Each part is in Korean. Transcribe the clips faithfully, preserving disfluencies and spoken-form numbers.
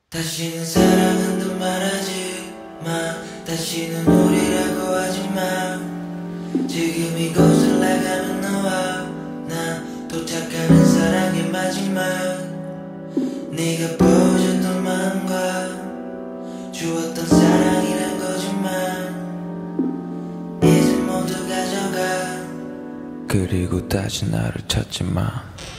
다시는 사랑한다 말하지 마. 다시는 우리라고 하지 마. 지금 이곳을 나가는 너와 나 도착하는 사랑의 마지막. 네가 보여줬던 마음과 주었던 사랑이란 거짓말 이제 모두 가져가. 그리고 다시 나를 찾지 마.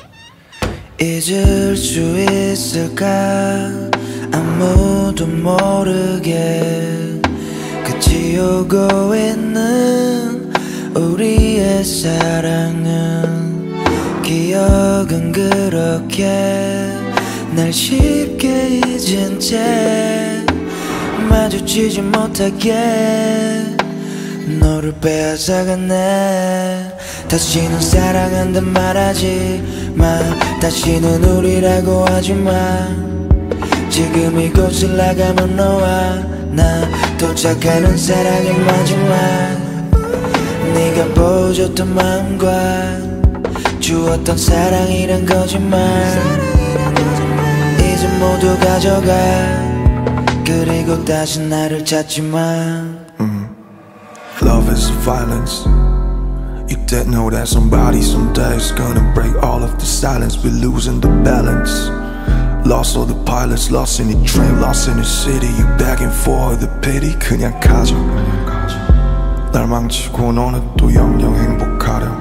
잊을 수 있을까 아무도 모르게 끝이 오고 있는 우리의 사랑은 기억은 그렇게 날 쉽게 잊은 채 마주치지 못하게 너를 빼앗아갔네. 다시는 사랑한다 말하지 마. 다시는 우리라고 하지 마. 지금 이곳을 나가면 너와 나 도착하는 사랑의 마지막. 네가 보여줬던 마음과 주었던 사랑이란 거짓말 이제 모두 가져가. 그리고 다시 나를 찾지 마. mm. Love is violence. You didn't know that somebody someday is gonna break all of the silence. We're losing the balance. Lost all the pilots, lost in the train, lost in the city. You begging for the pity. 그냥 가져. 날 망치고 너는 또 영영 행복하렴.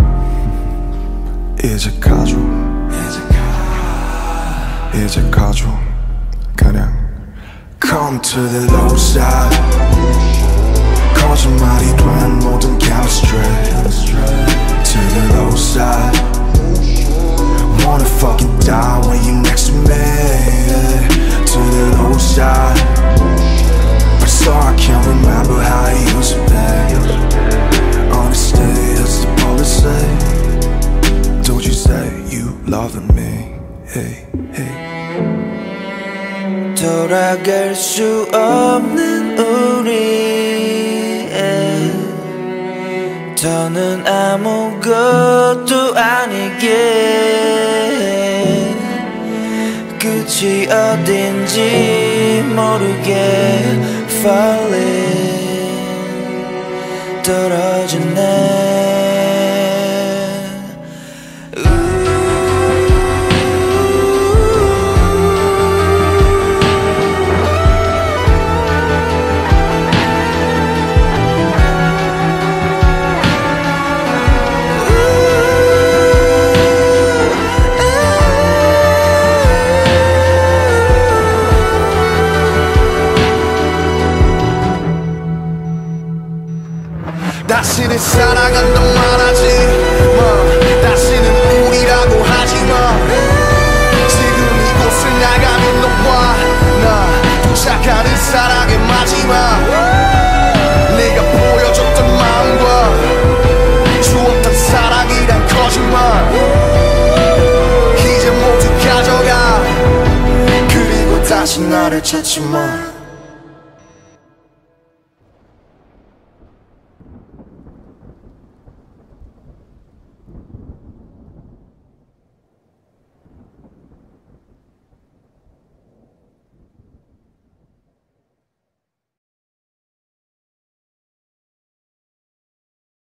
이제 가져. 이제 가져. 그냥 Come to the low side. 거짓말이 된 모든 chemistry. To the low side. Wanna fucking die when you next to me. To the low side. But so I can't remember how it used to be. Honestly, that's the policy. Don't you say you loving me? Hey, hey. 돌아갈 수 없는 우리의 더는 아무것도 아니게 끝이 어딘지 모르게 falling 떨어지네. 다시는 사랑한다 말하지 마. 다시는 우리라고 하지 마. 지금 이곳을 나가는 너와 나 도착하는 사랑의 마지막. 네가 보여줬던 마음과 주었던 사랑이란 거짓말 이제 모두 가져가. 그리고 다시 나를 찾지 마.